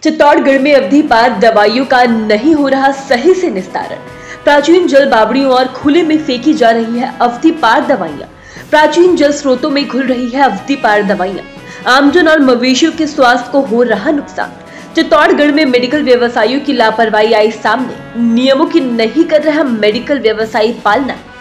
चित्तौड़गढ़ में अवधि पार दवाइयों का नहीं हो रहा सही से निस्तारण। प्राचीन जल बावड़ियों और खुले में फेंकी जा रही है अवधि पार दवाइयां। प्राचीन जल स्रोतों में घुल रही है अवधि पार दवाइयां। आमजन और मवेशियों के स्वास्थ्य को हो रहा नुकसान। चित्तौड़गढ़ में मेडिकल व्यवसायियों की लापरवाही आई सामने। नियमों की नहीं कर रहा मेडिकल व्यवसायी पालना।